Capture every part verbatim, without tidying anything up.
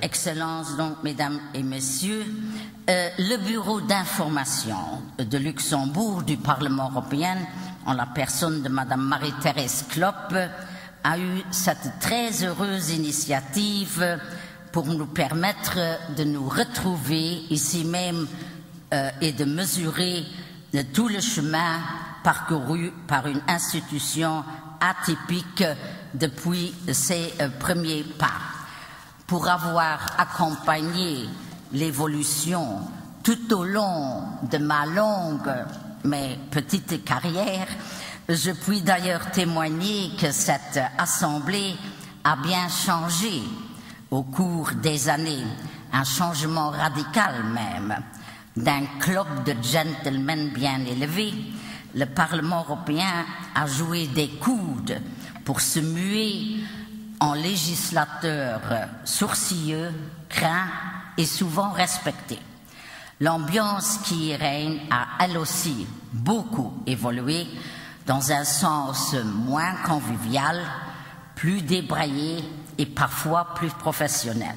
Excellences, donc, Mesdames et Messieurs, euh, le Bureau d'information de Luxembourg du Parlement européen, en la personne de Madame Marie-Thérèse Klopp, a eu cette très heureuse initiative pour nous permettre de nous retrouver ici même euh, et de mesurer de tout le chemin parcouru par une institution atypique depuis ses euh, premiers pas. Pour avoir accompagné l'évolution tout au long de ma longue mais petite carrière, je puis d'ailleurs témoigner que cette assemblée a bien changé au cours des années, un changement radical même. D'un club de gentlemen bien élevés, le Parlement européen a joué des coudes pour se muer en législateur sourcilleux, craint et souvent respecté. L'ambiance qui y règne a elle aussi beaucoup évolué dans un sens moins convivial, plus débraillé et parfois plus professionnel.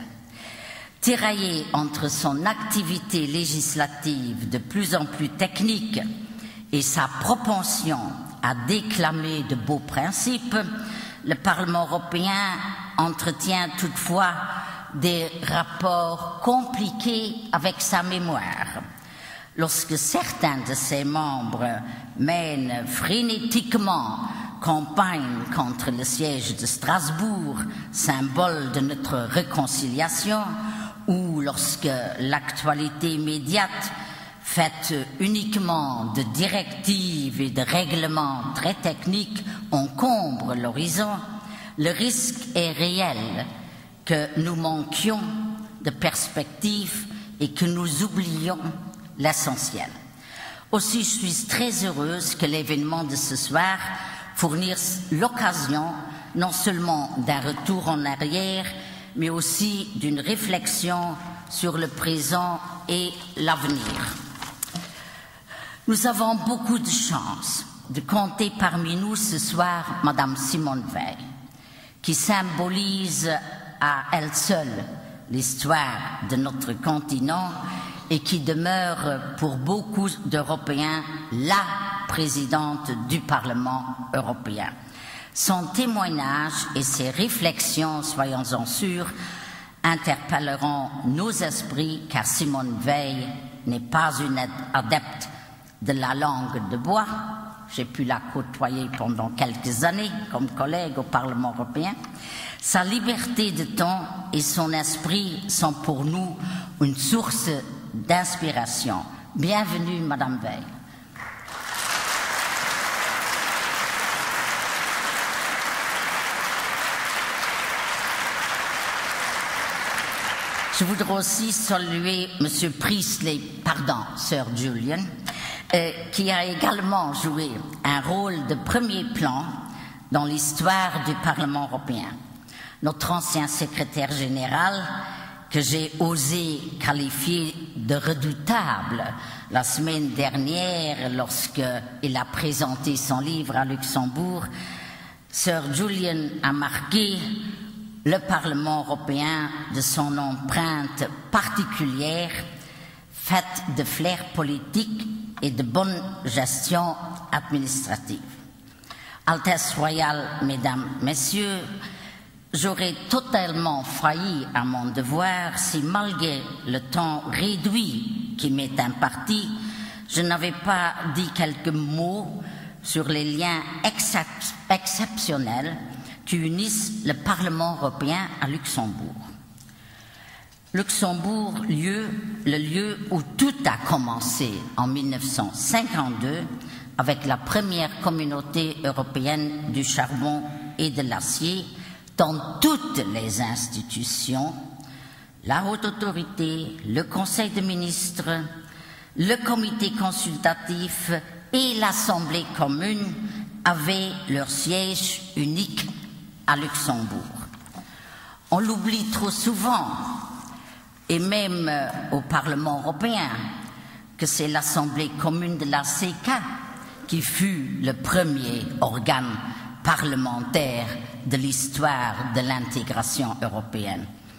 Tiraillé entre son activité législative de plus en plus technique et sa propension à déclamer de beaux principes, le Parlement européen entretient toutefois des rapports compliqués avec sa mémoire. Lorsque certains de ses membres mènent frénétiquement campagne contre le siège de Strasbourg, symbole de notre réconciliation, ou lorsque l'actualité immédiate, faite uniquement de directives et de règlements très techniques, encombre l'horizon, le risque est réel que nous manquions de perspectives et que nous oublions l'essentiel. Aussi, je suis très heureuse que l'événement de ce soir fournisse l'occasion non seulement d'un retour en arrière, mais aussi d'une réflexion sur le présent et l'avenir. Nous avons beaucoup de chance de compter parmi nous ce soir Madame Simone Veil, qui symbolise à elle seule l'histoire de notre continent et qui demeure pour beaucoup d'Européens la présidente du Parlement européen. Son témoignage et ses réflexions, soyons-en sûrs, interpelleront nos esprits, car Simone Veil n'est pas une adepte de la langue de bois. J'ai pu la côtoyer pendant quelques années comme collègue au Parlement européen. Sa liberté de ton et son esprit sont pour nous une source d'inspiration. Bienvenue, Madame Veil. Je voudrais aussi saluer Monsieur Priestley, pardon, Sir Julian, euh, qui a également joué un rôle de premier plan dans l'histoire du Parlement européen. Notre ancien secrétaire général, que j'ai osé qualifier de redoutable la semaine dernière lorsqu'il a présenté son livre à Luxembourg, Sir Julian a marqué le Parlement européen de son empreinte particulière, faite de flair politique et de bonne gestion administrative. Altesse royale, Mesdames, Messieurs, j'aurais totalement failli à mon devoir si, malgré le temps réduit qui m'est imparti, je n'avais pas dit quelques mots sur les liens excep exceptionnels qui unissent le Parlement européen à Luxembourg. Luxembourg, lieu, le lieu où tout a commencé en mille neuf cent cinquante-deux avec la première communauté européenne du charbon et de l'acier, dans toutes les institutions, la haute autorité, le Conseil des ministres, le comité consultatif et l'Assemblée commune avaient leur siège unique à Luxembourg. On l'oublie trop souvent, et même au Parlement européen, que c'est l'Assemblée commune de la C E C A qui fut le premier organe parlementaire de l'histoire de l'intégration européenne.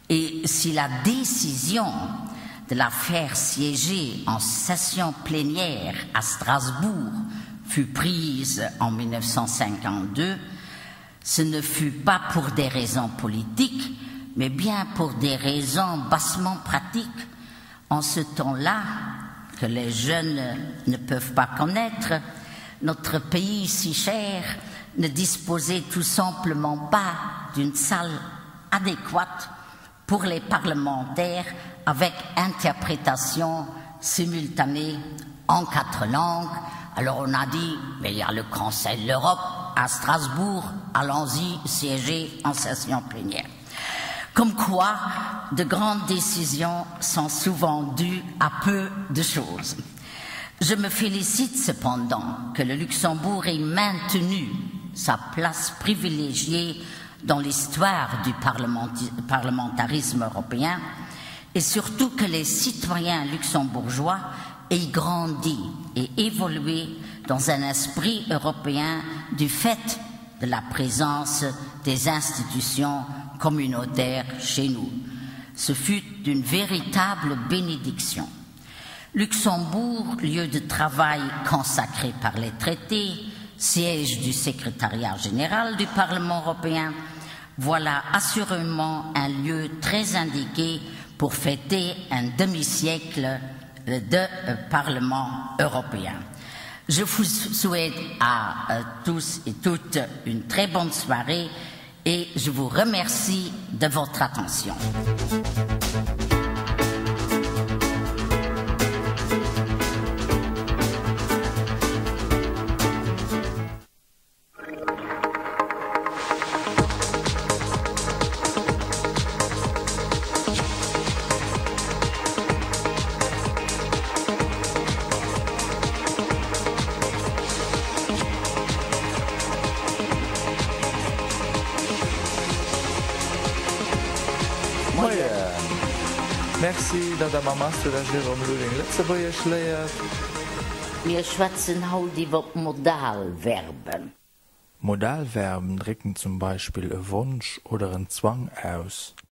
Et si la décision de la faire siéger en session plénière à Strasbourg fut prise en mille neuf cent cinquante-deux, ce ne fut pas pour des raisons politiques, mais bien pour des raisons bassement pratiques. En ce temps-là, que les jeunes ne peuvent pas connaître, notre pays si cher ne disposait tout simplement pas d'une salle adéquate pour les parlementaires avec interprétation simultanée en quatre langues. Alors on a dit, mais il y a le Conseil de l'Europe à Strasbourg, allons-y siéger en session plénière. Comme quoi, de grandes décisions sont souvent dues à peu de choses. Je me félicite cependant que le Luxembourg ait maintenu sa place privilégiée dans l'histoire du parlementarisme européen et surtout que les citoyens luxembourgeois aient grandi et évolué dans un esprit européen du fait de la présence des institutions communautaires chez nous. Ce fut une véritable bénédiction. Luxembourg, lieu de travail consacré par les traités, siège du secrétariat général du Parlement européen, voilà assurément un lieu très indiqué pour fêter un demi-siècle de Parlement européen. Je vous souhaite à tous et toutes une très bonne soirée et je vous remercie de votre attention. Merci, Madame Master, Jérôme Luling. Letzte Woche schleiert. Wir schwatzen heute über Modalverben. Modalverben drücken zum Beispiel einen Wunsch oder einen Zwang aus.